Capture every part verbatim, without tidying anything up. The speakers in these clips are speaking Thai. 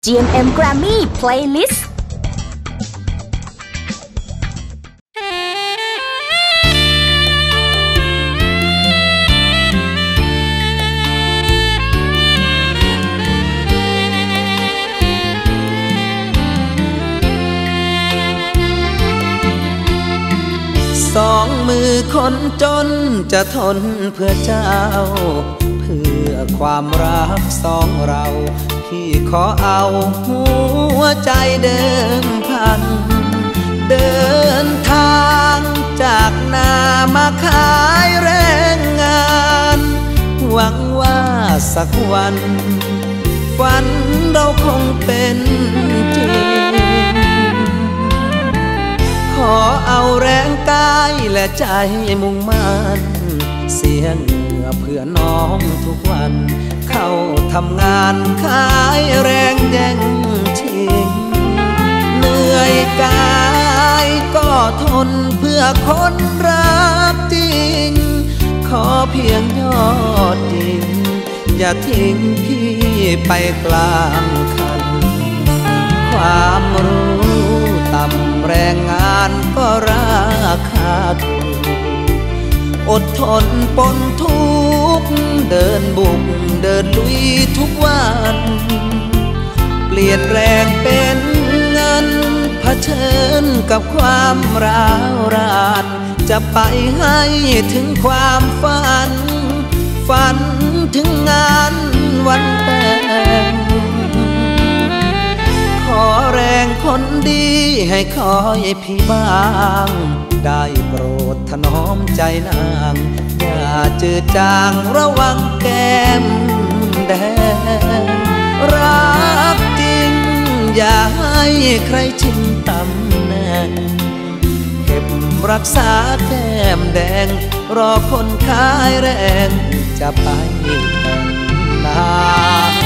จี เอ็ม เอ็ม Grammy Playlist สองมือคนจนจะทนเพื่อเจ้าเพื่อความรักสองเราพี่ขอเอาหัวใจเดิมพันเดินทางจากนามาขายแรงงานหวังว่าสักวันฝันเราคงเป็นจริงขอเอาแรงกายและใจมุ่งมั่นเสียเหงื่อเพื่อน้องทุกวันเข้าทำงานขายแรงแย่งชิงเหนื่อยกายก็ทนเพื่อคนรักจริงขอเพียงยอดจริงอย่าทิ้งพี่ไปกลางคันความรู้ต่ำแรงงานก็ราคาถูกอดทนปนทุกข์เดินบุกเดินลุยทุกวันเปลี่ยนแรงเป็นเงินเผชิญกับความร้าวรานจะไปให้ถึงความฝันฝันถึงงานวันแต่งขอแรงคนดีให้คอยพี่บ้างได้โปรดถนอมใจนางอย่าจืดจางระวังแก้มแดงรักจริงอย่าให้ใครชิงตำแหน่งเก็บรักษาแก้มแดงรอคนขายแรงจะไปแต่งงาน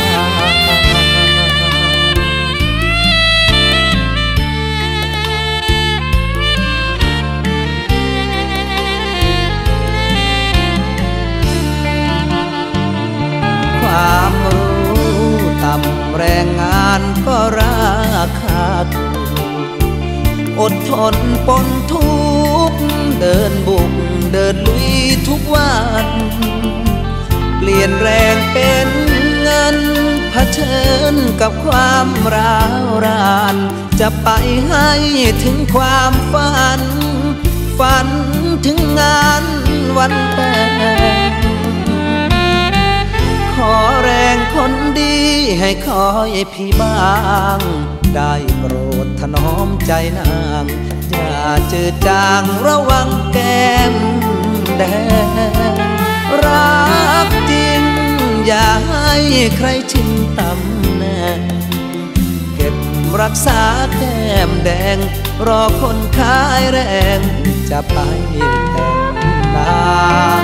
ความรู้ต่ำแรงงานก็ราคาถูกอดทนปนทุกข์เดินบุกเดินลุยทุกวันเปลี่ยนแรงเป็นเงินเผชิญกับความร้าวรานจะไปให้ถึงความฝันฝันถึงงานวันแต่งขอแรงคนดีให้คอยพี่บ้างได้โปรดถนอมใจนางอย่าจืดจางระวังแก้มแดงรักจริงอย่าให้ใครชิงตำแหน่งเก็บรักษาแก้มแดงรอคนขายแรงจะไปแต่งงาน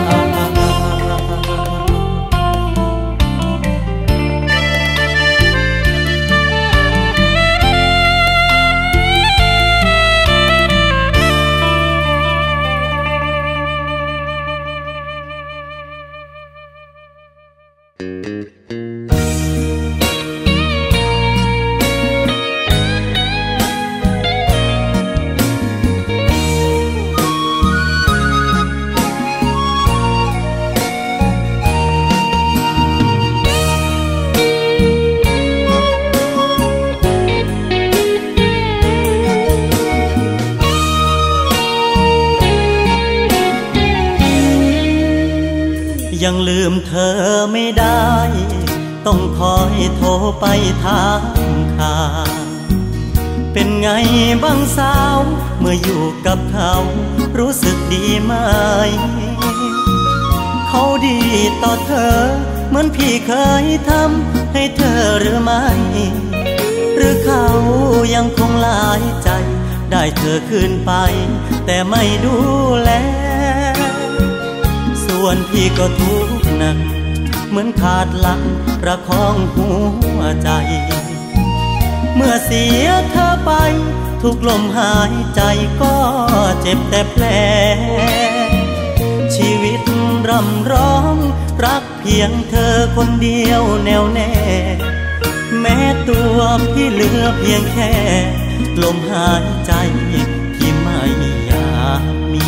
ยังลืมเธอไม่ได้ต้องคอยโทรไปถามข่าวเป็นไงบ้างสาวเมื่ออยู่กับเขารู้สึกดีไหมเขาดีต่อเธอเหมือนพี่เคยทำให้เธอหรือไม่หรือเขายังคงหลายใจได้เธอคืนไปแต่ไม่ดูแลส่วนพี่ก็ทุกข์หนักเหมือนขาดหลักประคองหัวใจเมื่อเสียเธอไปทุกลมหายใจก็เจ็บแต่แผลชีวิตร่ำร้องรักเพียงเธอคนเดียวแน่วแน่ แแม้ตัวพี่เหลือเพียงแค่ลมหายใจที่ไม่อยากมี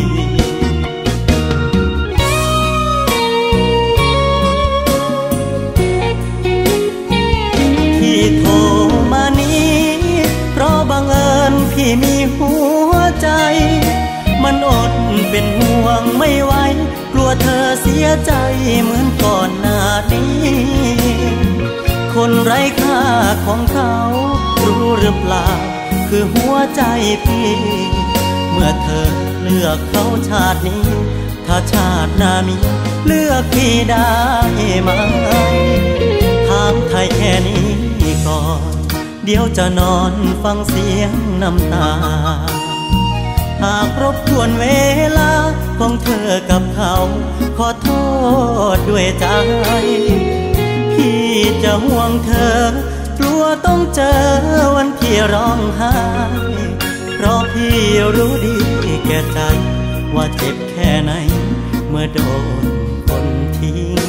ที่โทรมานี้เพราะบังเอิญพี่มีหัวใจมันอดเป็นห่วงไม่ไหวกลัวเธอเสียใจเหมือนก่อนหน้านี้คนไร้ค่าของเขารู้หรือเปล่าคือหัวใจพี่เมื่อเธอเลือกเขาชาตินี้ถ้าชาติหน้ามีเลือกพี่ได้ไหมถามไทยแค่นี้ก่อนเดี๋ยวจะนอนฟังเสียงน้ำตาหากรบกวนเวลาของเธอกับเขาขอโทษด้วยใจพี่จะห่วงเธอกลัวต้องเจอวันที่ร้องไห้เพราะพี่รู้ดีแก่ใจว่าเจ็บแค่ไหนเมื่อโดนคนทิ้ง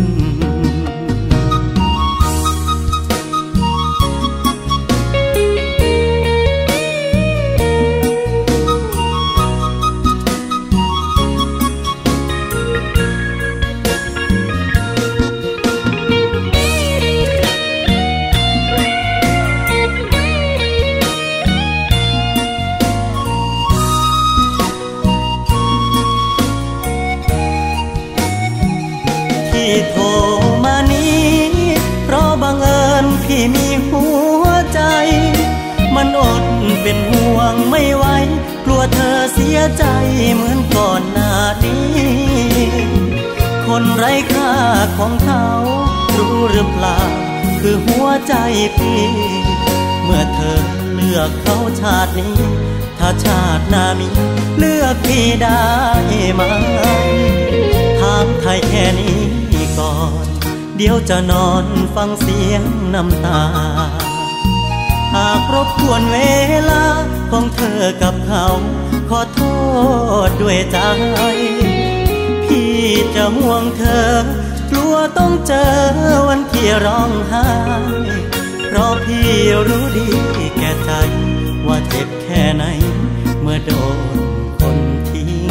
โทรมานี้เพราะบังเอิญพี่มีหัวใจมันอดเป็นห่วงไม่ไหวกลัวเธอเสียใจเหมือนก่อนหน้านี้คนไร้ค่าของเขารู้หรือเปล่าคือหัวใจพี่เมื่อเธอเลือกเขาชาตินี้ถ้าชาติหน้ามีเลือกพี่ได้ไหมถามไทยแค่นี้ก่อนเดี๋ยวจะนอนฟังเสียงน้ำตาหากรบกวนเวลาของเธอกับเขาขอโทษด้วยใจพี่จะห่วงเธอกลัวต้องเจอวันที่ร้องไห้เพราะพี่รู้ดีแก่ใจว่าเจ็บแค่ไหนเมื่อโดนคนทิ้ง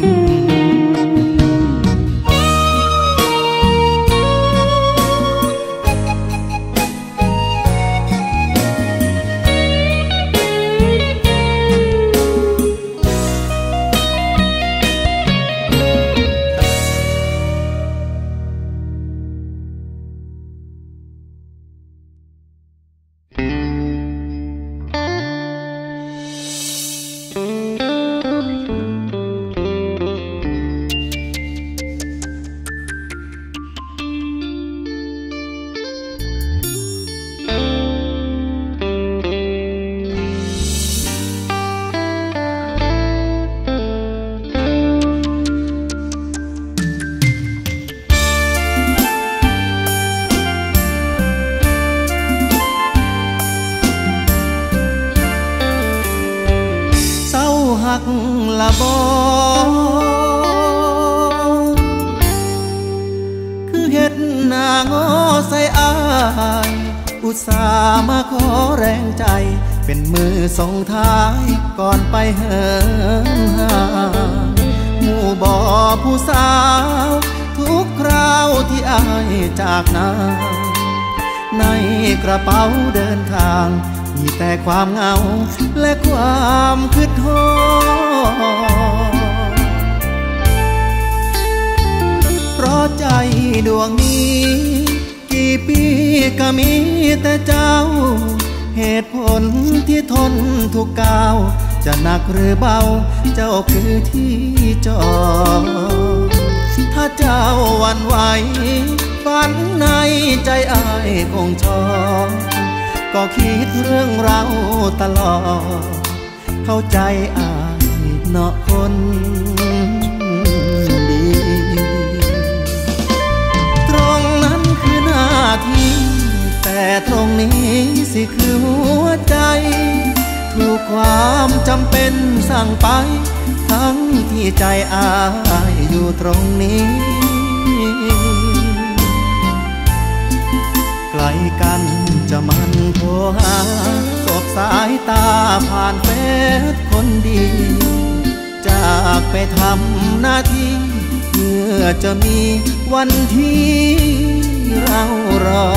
ละบอคือเฮ็ดหน้างอใส่อายอุตส่าห์มาขอแรงใจเป็นมือส่งท้ายก่อนไปเหินห่างหมู่บ่อผู้สาวทุกคราวที่อายจากนาในกระเป๋าเดินทางมีแต่ความเหงาและความคิดฮอดเพราะใจดวงนี้กี่ปีก็มีแต่เจ้าเหตุผลที่ทนทุกก้าวจะหนักหรือเบาเจ้าคือที่จอดถ้าเจ้าหวั่นไหวฝันในใจอ้ายคงชอบก็คิดเรื่องเราตลอดเข้าใจอ้ายเนาะคนดีตรงนั้นคือหน้าที่แต่ตรงนี้สิคือหัวใจถูกความจำเป็นสั่งไปทั้งที่ใจอ้ายอยู่ตรงนี้ไกลกันจะมันโทรหาสบสายตาผ่านเฟซคนดีจากไปทำหน้าที่เพื่อจะมีวันที่เรารอ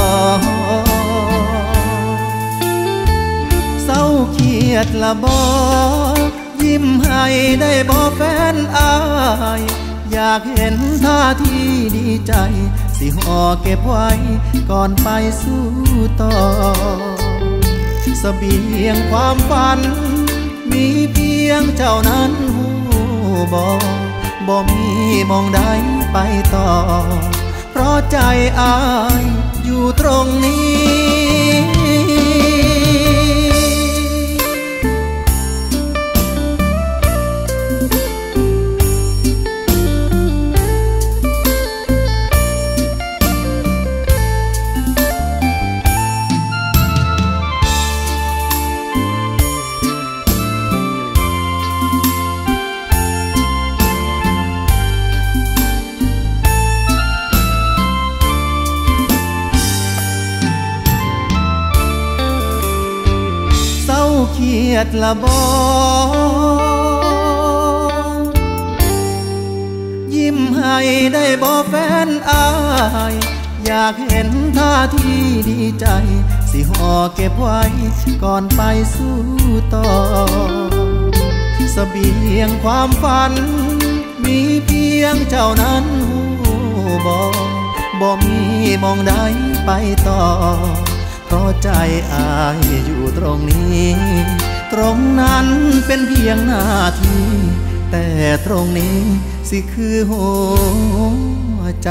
เศร้าเครียดละบ่ยิ้มให้ได้บ่แฟนอายอยากเห็นท่าทีดีใจสิห่อเก็บไว้ก่อนไปสู้ต่อเสบียงความฝันมีเพียงเจ้านั้นหูบ่บ่มีมองใดไปต่อเพราะใจอายอยู่ตรงนี้เครียดละบ่ยิ้มให้ได้บ่แฟนอายอยากเห็นท่าทีดีใจสิห่อเก็บไว้ก่อนไปสู้ต่อเสบียงความฝันมีเพียงเจ้านั้นหูบ่บ่มีมองใดไปต่อเพราะใจอายอยู่ตรงนี้ตรงนั้นเป็นเพียงหน้าที่แต่ตรงนี้สิคือหัวใจ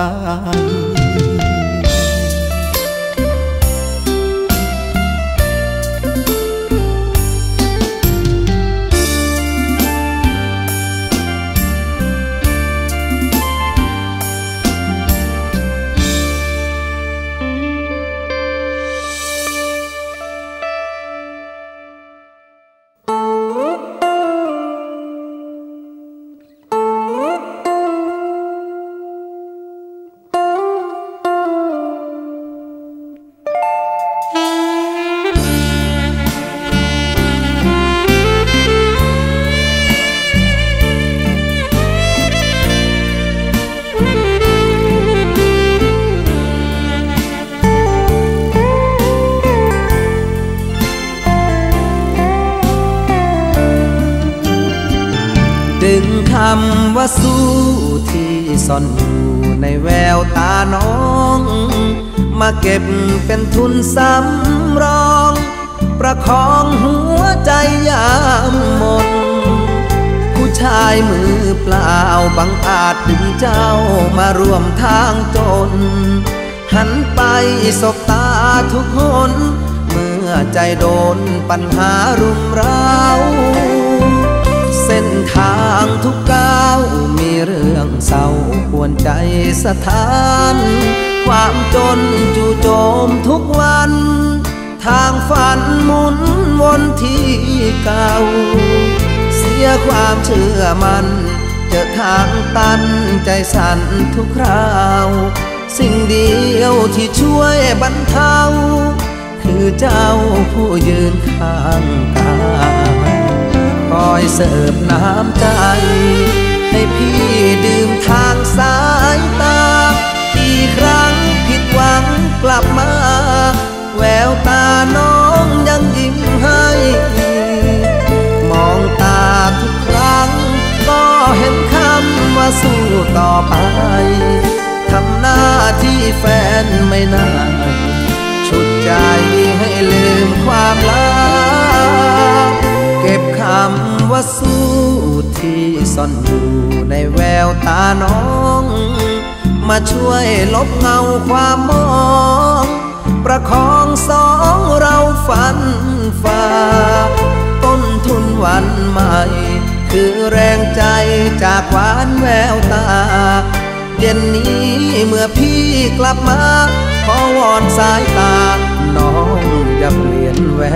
ดึงคำว่าสู้ที่ซ่อนอยู่ในแววตาน้องมาเก็บเป็นทุนสำรองประคองหัวใจยามหมดผู้ชายมือเปล่าบังอาจดึงเจ้ามาร่วมทางจนหันไปสบตาทุกคนเมื่อใจโดนปัญหารุมเร้าเส้นทางทุกก้าวมีเรื่องเศร้าปวนใจสะท้านความจนจู่โจมทุกวันทางฝันหมุนวนที่เก่าเสียความเชื่อมันเจอทางตันใจสั่นทุกคราวสิ่งเดียวที่ช่วยบรรเทาคือเจ้าผู้ยืนข้างกายคอยเสิร์ฟน้ำใจให้พี่ดื่มทางสายตากี่ครั้งผิดหวังกลับมาแววตาน้องยังยิ้มให้มองตาทุกครั้งก็เห็นคำว่าสู้ต่อไปทำหน้าที่แฟนไม่นานชุดใจให้ลืมความลับเก็บคำว่าสู้ที่ซ่อนอยู่ในแววตาน้องมาช่วยลบเงาความมองประคองสองเราฝันฝ่าต้นทุนวันใหม่คือแรงใจจากหวานแววตาเย็นนี้เมื่อพี่กลับมาขอวอนสายตาน้องอย่าเปลี่ยนแว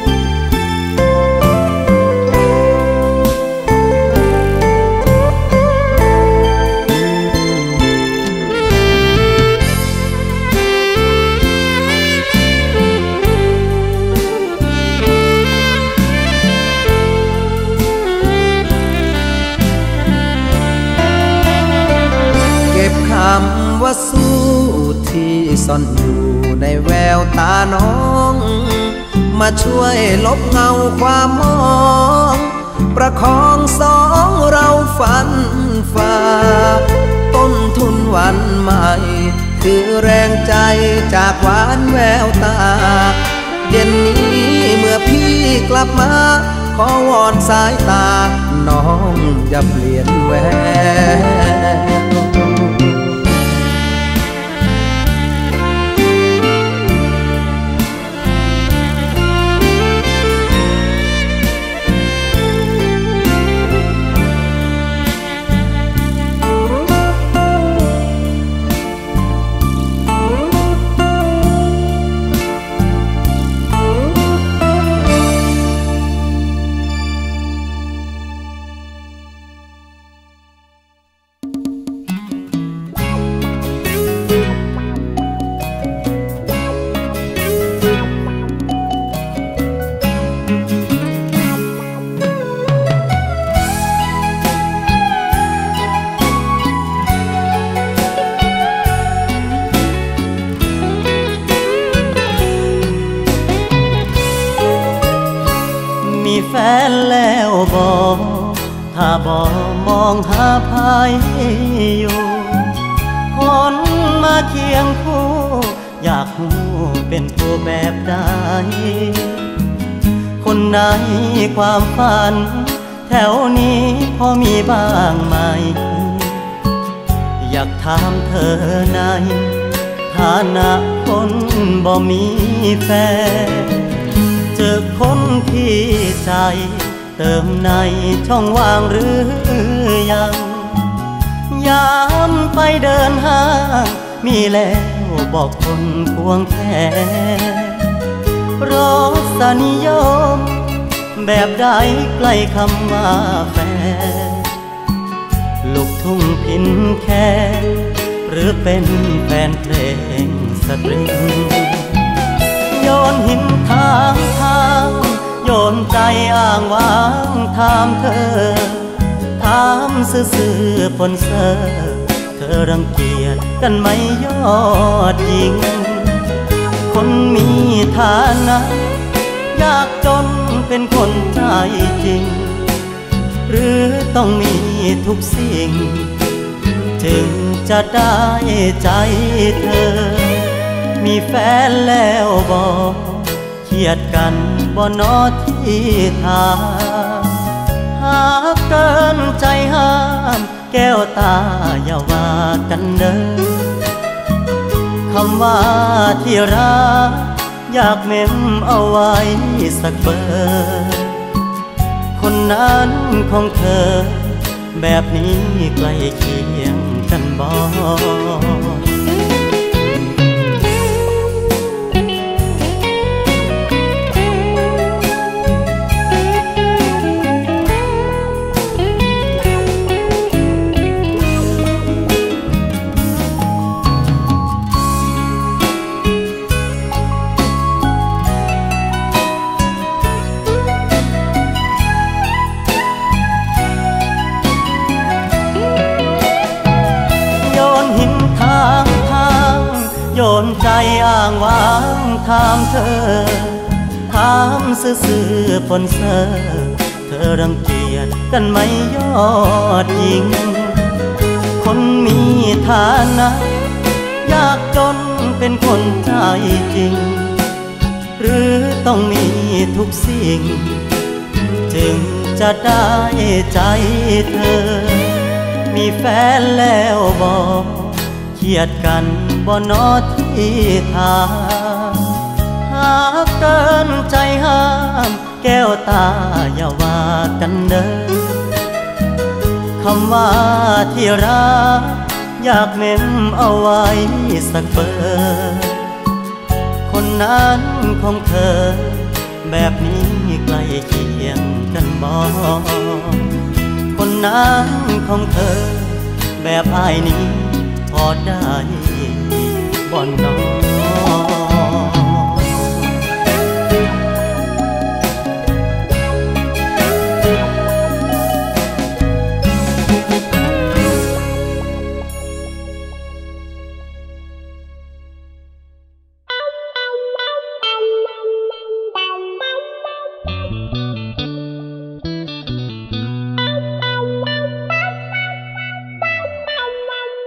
วก็บคำว่าสู้ที่ซ่อนอยู่ในแววตาน้องมาช่วยลบเงาความมองประคองสองเราฝันฝ่าต้นทุนวันใหม่คือแรงใจจากหวานแววตาเย็นนี้เมื่อพี่กลับมาขอวอนสายตาน้องอย่าเปลี่ยนแววแฟนแล้วบอกถ้าบอกมองหาภายอยู่คนมาเคียงคู่อยากหูเป็นผู้แบบใดคนในความฝันแถวนี้พอมีบ้างไหมอยากถามเธอในฐานะคนบ่มีแฟนเจอคนที่ใจเติมในช่องว่างหรือยังยามไปเดินห้างมีแล้วบอกคนควงแขนรสนิยมแบบใดใกล้คำว่าแฟนลูกทุ่งพินแค่หรือเป็นแฟนเพลงสตริงโยนหินทางทางโยนใจอ้างว้างถามเธอถามซื่อๆปนเซอเธอรังเกียจกันไหมยอดหญิงคนมีฐานะยากจนเป็นคนใจจริงหรือต้องมีทุกสิ่งจึงจะได้ใจเธอมีแฟนแล้วบอกเครียดกันบ่นอที่ทางหากเกินใจห้ามแก้วตาอย่าว่ากันเด้อคำว่าที่รักอยากเม้มเอาไว้สักเบอร์คนนั้นของเธอแบบนี้ใกล้เคียงกันบ่โยนใจอ้างว้างถามเธอถามซื่อๆปนเซอเธอรังเกียจกันไหมยอดหญิงคนมีฐานะยากจนเป็นคนใจจริงหรือต้องมีทุกสิ่งจึงจะได้ใจเธอมีแฟนแล้วบอกเครียดกันบ่นอที่ทางหากเกินใจห้ามแก้วตาอย่าว่ากันเด้อคำว่าที่รักอยากเม้มเอาไว้สักเบอร์คนนั้นของเธอแบบนี้ใกล้เคียงกันบ่คนนั้นของเธอแบบอ้ายนี้พอได้บ่นน้อ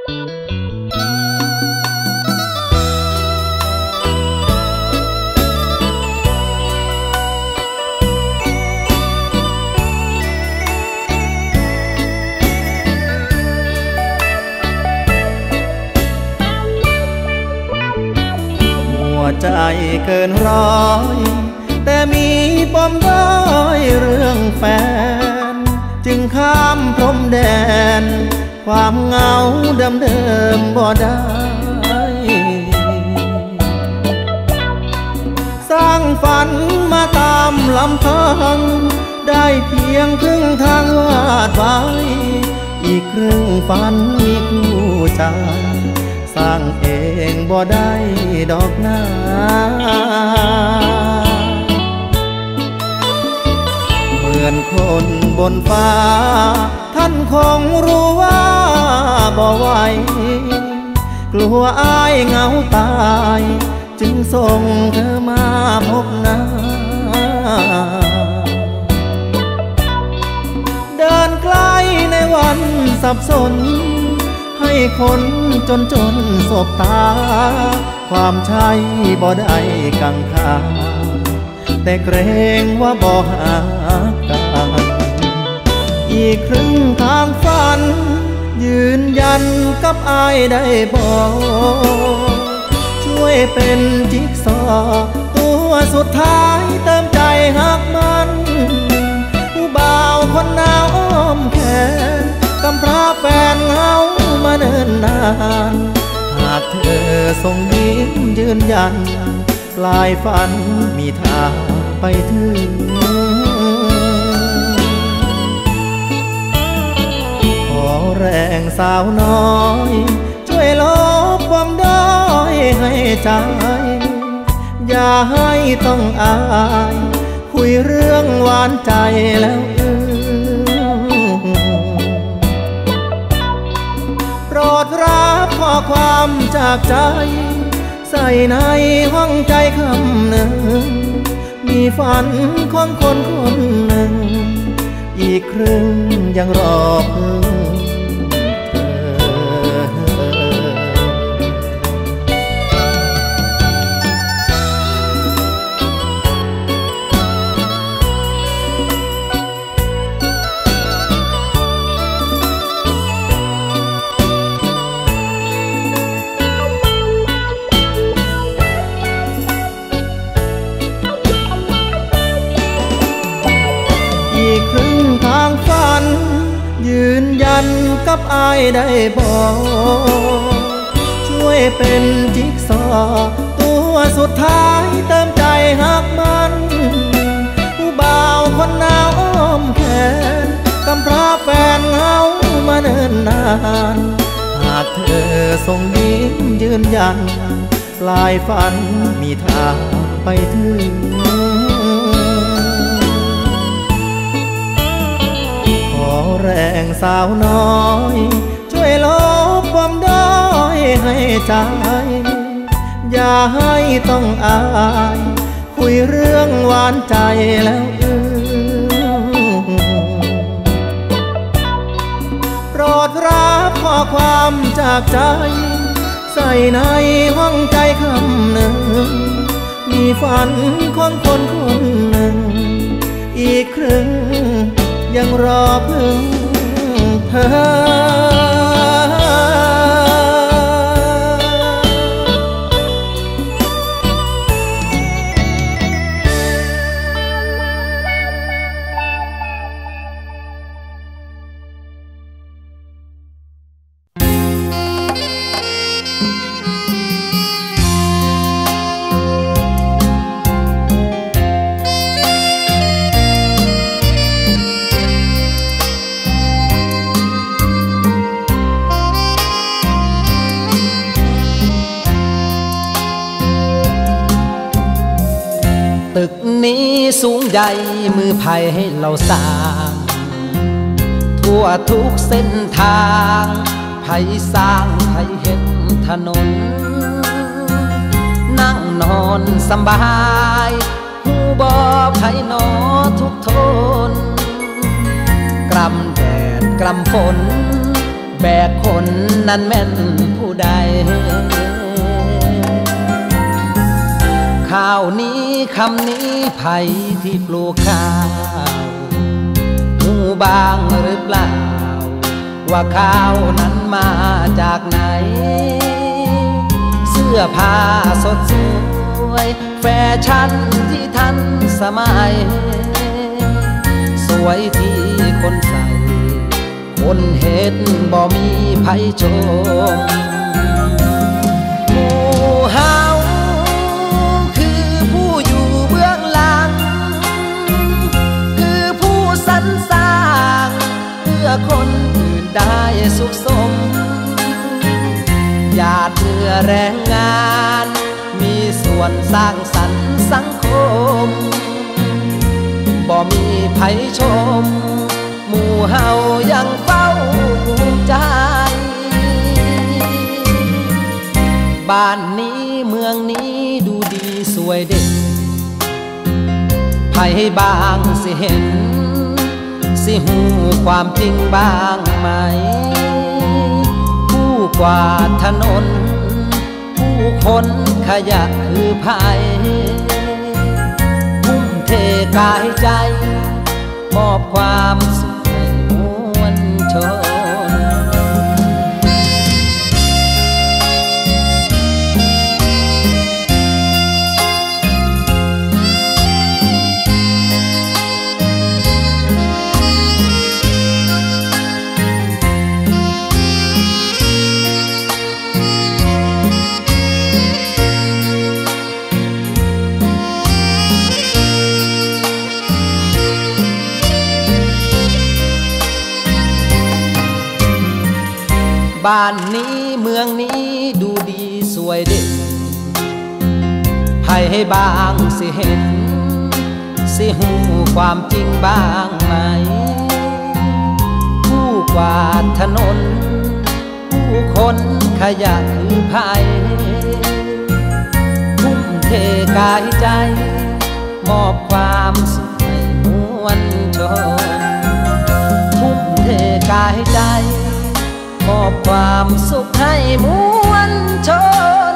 ใจเกินร้อยแต่มีปมด้อยเรื่องแฟนจึงข้ามพรมแดนความเหงาเดิมเดิมบ่ได้สร้างฝันมาตามลำพังได้เพียงครึ่งทางวาดไว้อีกครึ่งฝันมีคู่ใจสร้างเองบ่ได้ดอกนาเหมือนคนบนฟ้าท่านคงรู้ว่าบ่ไหวกลัวอายเหงาตายจึงส่งเธอมาพบหน้าเดินไกลในวันสับสนให้คนจนจนสบตาความใช่บ่ได้กังขาแต่เกรงว่าบ่หากันอีกครึ่งทางฝันยืนยันกับอายได้บ่ช่วยเป็นจิ๊กซอว์ตัวสุดท้ายเติมใจหักมันผู้บ่าวคนหนาวอ้อมแขนกำพร้าแฟนเหงามาเนิ่นนานหากเธอส่งยิ้มยืนยันปลายฝันมีทางไปถึงขอแรงสาวน้อยช่วยลบความด้อยให้ใจอย่าให้ต้องอายคุยเรื่องหวานใจแล้วอื้อโปรดรับข้อความจากใจใส่ในห้องใจคำหนึ่งมีฝันของคนคนหนึ่งอีกครึ่งยังรอเพิ่งยืนยันกับอายได้บ่ช่วยเป็นจิ๊กซอว์ตัวสุดท้ายเติมใจหักมันผู้บ่าวคนหนาวอ้อมแขนกำพร้าแฟนเหงามาเนิ่นนานหากเธอส่งยิ้มยืนยันปลายฝันมีทางไปถึงขอแรงสาวน้อยช่วยลบความด้อยให้ใจอย่าให้ต้องอายคุยเรื่องหวานใจแล้วอื้อโปรดรับข้อความจากใจใส่ในห้องใจคำหนึ่งมีฝันของคนคนหนึ่งอีกครึ่งยังรอเพิ่งเธอตึกนี้สูงใหญ่มือไผ่ให้เราสร้างทั่วทุกเส้นทางไผ่สร้างไผ่เห็นถนนนั่งนอนสบายหูบอไผ่นอทุกทนกรำแดดกรำฝนแบกคนนั้นแม่นผู้ใดข้าวนี้คำนี้ไผ่ที่ปลูกข้าวหูบางหรือเปล่าว่าข้าวนั้นมาจากไหนเสื้อผ้าสดสวยแฟชั่นที่ทันสมัยสวยที่คนใส่คนเห็นบ่มีไผชมหมู่เฮาคือผู้อยู่เบื้องหลังคือผู้สรรสร้างเพื่อคนอื่นได้สุขสมหยาดเหงื่อแรงงานมีส่วนสร้างสรรค์สังคมบ่มีไผชมหมู่เฮายังเฝ้าภูมิใจบ้านนี้เมืองนี้ดูดีสวยเด่นไผบางสิเห็นสิหูความจริงบ้างไหมผู้กวาดถนนผู้คนขยะคือไผทุ่มเทกายใจมอบความสุขให้มวลชนบ้านนี้เมืองนี้ดูดีสวยเด่นไผให้บางสิเห็นสิหูความจริงบ้างไหมผู้กวาดถนนผู้คนขยะคือไผทุ่มเทกายใจมอบความสุขให้มวลชนทุ่มเทกายใจมอบความสุขให้มวลชน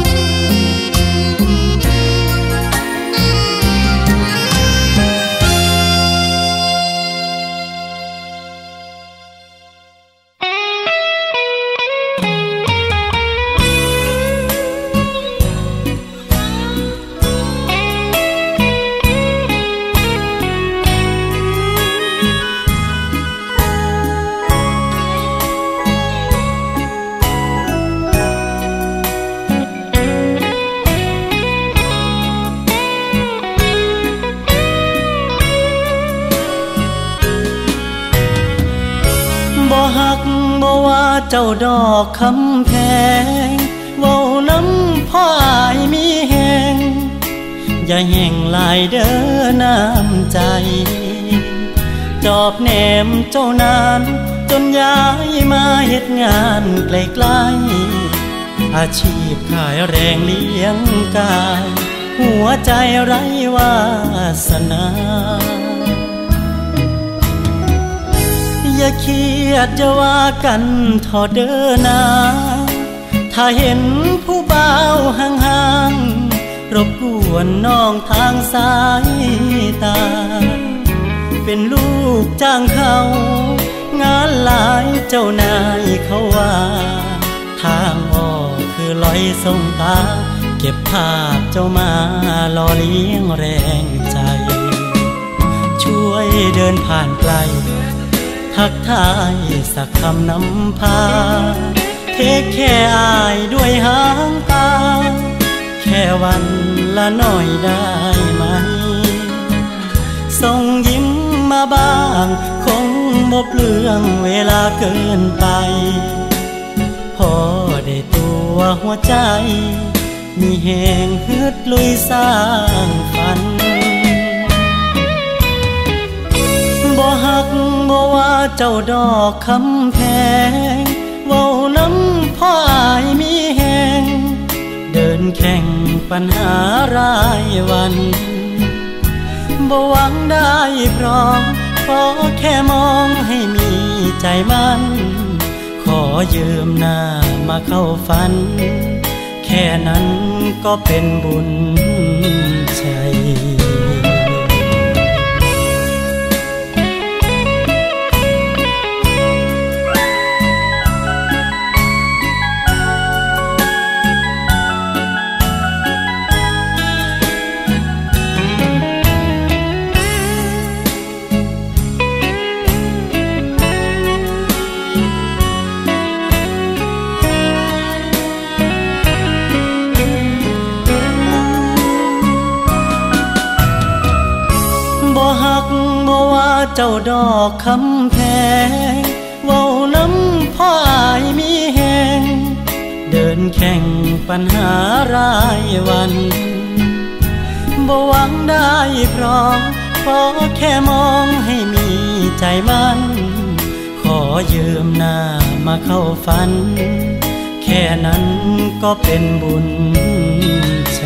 เจ้าดอกคำแพงเว้าน้ำพ่ออายมีแหงอย่าแห่งลายเด้อน้ำใจจอบแหนมเจ้านานจนย้ายมาเฮ็ดงานไกลๆอาชีพขายแรงเลี้ยงกายหัวใจไร้วาสนาอย่าเครียดจะว่ากันทอเด้อนาถ้าเห็นผู้บ่าวห่างๆรบกวนน้องทางสายตาเป็นลูกจ้างเขางานหลายเจ้านายเขาว่าทางออกคือลอยส่งตาเก็บภาพเจ้ามาหล่อเลี้ยงแรงใจช่วยเดินผ่านไกลทักทายสักคำนำพาเทคแค่อายด้วยหางตาแค่วันละหน่อยได้ไหมส่งยิ้มมาบ้างคงบ่เปลืองเวลาเกินไปพอได้ตัวหัวใจมีแหงฮึดลุยสร้างฝันบ่ฮักบ่ว่าเจ้าดอกคำแพงเว้าน้ำพ่ออายมีแหงเดินแข่งปัญหารายวันบ่หวังได้พร้อมขอแค่มองให้มีใจมันขอยืมหน้ามาเข้าฝันแค่นั้นก็เป็นบุญใจบ่ฮักบ่ว่าเจ้าดอกคำแพงเว้าน้ำพ่ออายมีแหงเดินแข่งปัญหารายวันบ่หวังได้พร้อมขอแค่มองให้มีใจมันขอยืมหน้ามาเข้าฝันแค่นั้นก็เป็นบุญใจ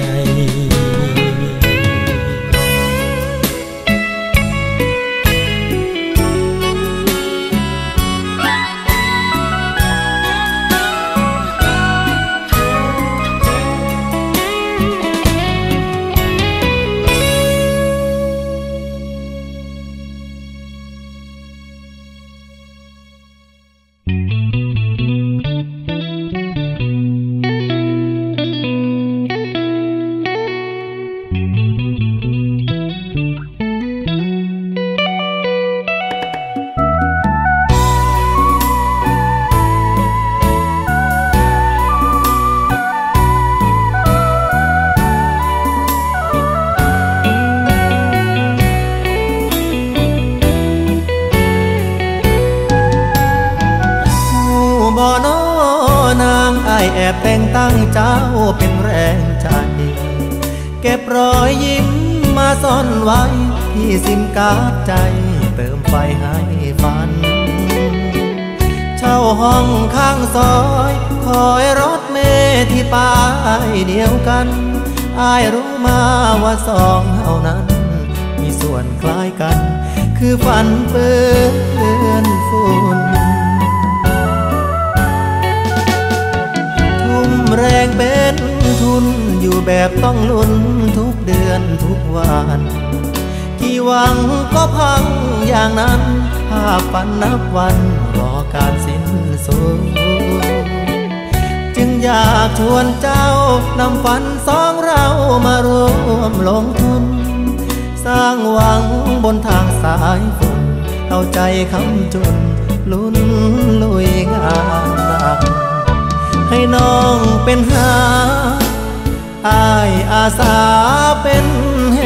แอบแต่งตั้งเจ้าเป็นแรงใจเก็บรอยยิ้มมาซ่อนไว้ที่ซิมการ์ดใจเติมไฟให้ฝันเช่าห้องข้างซอยคอยรถเมล์ที่ป้ายเดียวกันอ้ายรู้มาว่าสองเท่านั้นมีส่วนคล้ายกันคือฝันเปื้อนฝุ่นแรงเป็นทุนอยู่แบบต้องลุ้นทุกเดือนทุกวันกี่หวังก็พังอย่างนั้นภาพฝันนับวันรอการสิ้นสุดจึงอยากชวนเจ้านำฝันสองเรามารวมลงทุนสร้างหวังบนทางสายฝนเอาใจคำจุนลุ้นลุยงานหนักให้น้องเป็นหาอ้ายอาสาเป็นแห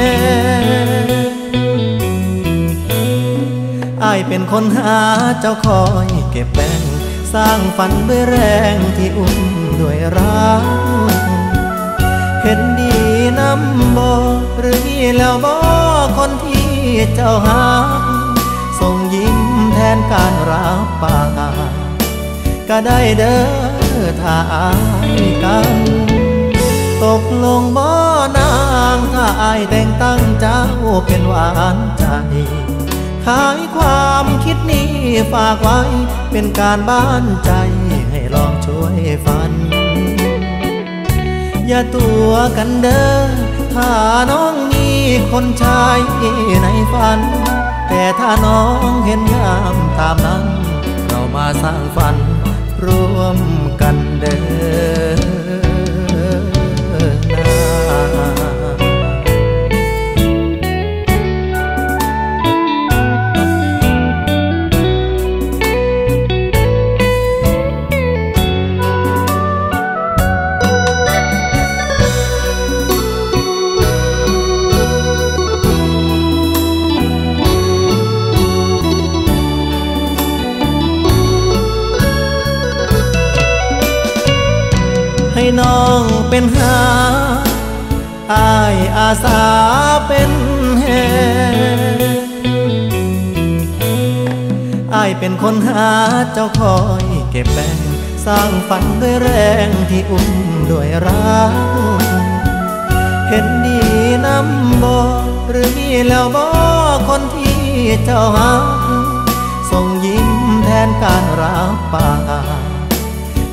อ้ายเป็นคนหาเจ้าคอยเก็บแบ่งสร้างฝันด้วยแรงที่อุ้มด้วยรักเห็นดีน้ำบ่หรือมีแล้วบ่คนที่เจ้าหาส่งยิ้มแทนการรับปากก็ได้เด้อถ้าอายกันตกลงบ่นางถ้าอายแต่งตั้งเจ้าเป็นหวานใจขายความคิดนี้ฝากไว้เป็นการบ้านใจให้ลองช่วยฝันอย่าตัวกันเด้อถ้าน้องมีคนชายในฝันแต่ถ้าน้องเห็นงามตามนั้นเรามาสร้างฝันร่วมกันเดินหน้าให้น้องเป็นหาอ้ายอาสาเป็นแหอ้ายเป็นคนหาเจ้าคอยเก็บแบ่งสร้างฝันด้วยแรงที่อุ้มด้วยรักเห็นดีน้ำบ่หรือมีแล้วบ่คนที่เจ้าหาส่งยิ้มแทนการรับปาก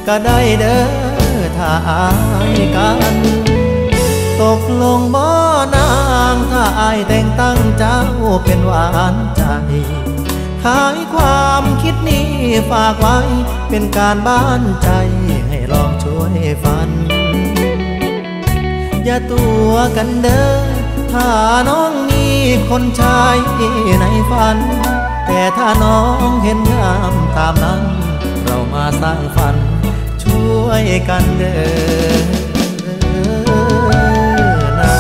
ก็ได้เด้อถ้าอายกันตกลงบ่นางถ้าอายแต่งตั้งเจ้าเป็นหวานใจขายความคิดนี้ฝากไว้เป็นการบ้านใจให้ลองช่วยฝันอย่าตัวกันเด้อถ้าน้องมีคนชายในฝันแต่ถ้าน้องเห็นงามตามนั้นเรามาสร้างฝันช่วยกันเด้อนา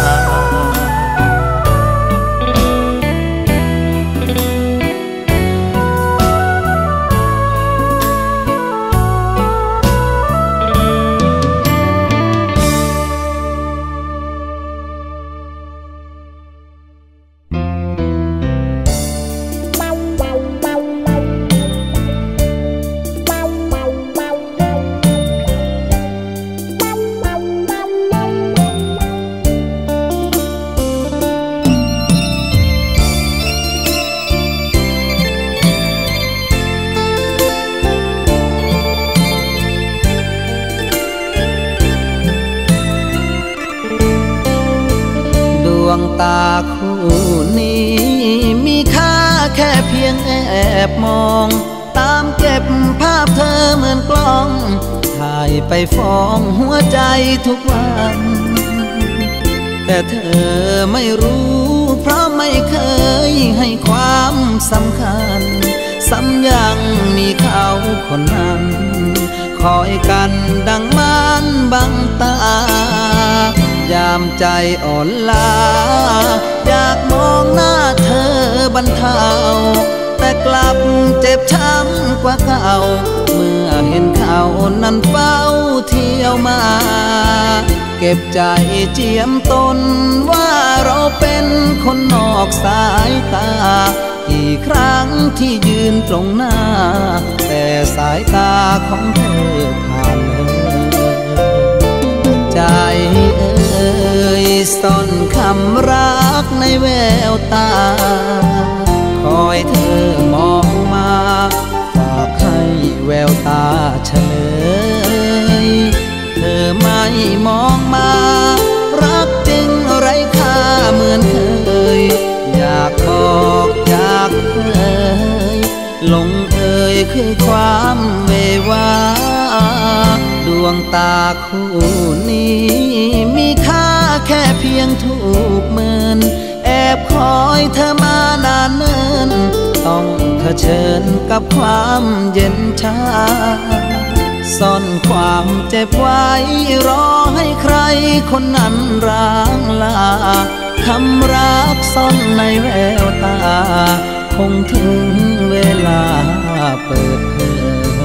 ดวงตาคู่นี้มีค่าแค่เพียงแอบมองตามเก็บภาพเธอเหมือนกล้องถ่ายไปฟ้องหัวใจทุกวันแต่เธอไม่รู้เพราะไม่เคยให้ความสำคัญซ้ำยังมีเขาคนนั้นคอยกันดังมันบังตายามใจอ่อนล้าอยากมองหน้าเธอบรรเทาแต่กลับเจ็บช้ำกว่าเก่าเมื่อเห็นเขานั้นเฝ้าเที่ยวมาเก็บใจเจียมตนว่าเราเป็นคนนอกสายตากี่ครั้งที่ยืนตรงหน้าแต่สายตาของเธอผ่านเลยใจเอ่ยซ่อนคำรักในแววตาคอยเธอมองมาฝากให้แววตาเฉลยเธอไม่มองมารักจริงไร้ค่าเหมือนเคยอยากบอกอยากเคยลงเอ่ยคือความเววาดวงตาคู่นี้มีค่าแค่เพียงถูกเมินแอบคอยเธอมานานเนิ่นต้องเผชิญกับความเย็นชาซ่อนความเจ็บไว้รอให้ใครคนนั้นร้างลาคำรักซ่อนในแววตาคงถึงเวลาเปิดเผย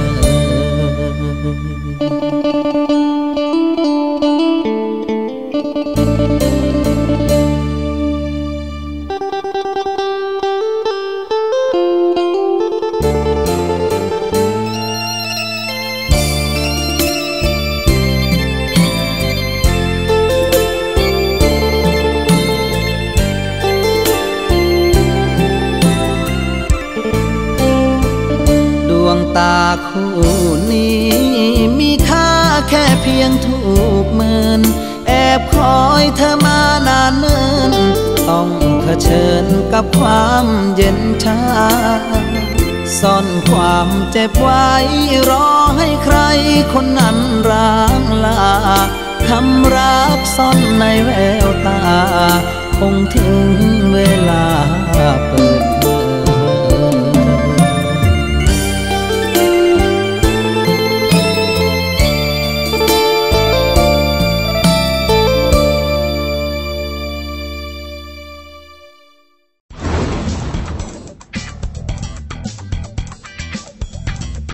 ตาคู่นี้มีค่าแค่เพียงถูกเมินแอบคอยเธอมานานเนิ่นต้องเผชิญกับความเย็นชาซ่อนความเจ็บไว้รอให้ใครคนนั้นร้างลาคำรักซ่อนในแววตาคงถึงเวลาเปิด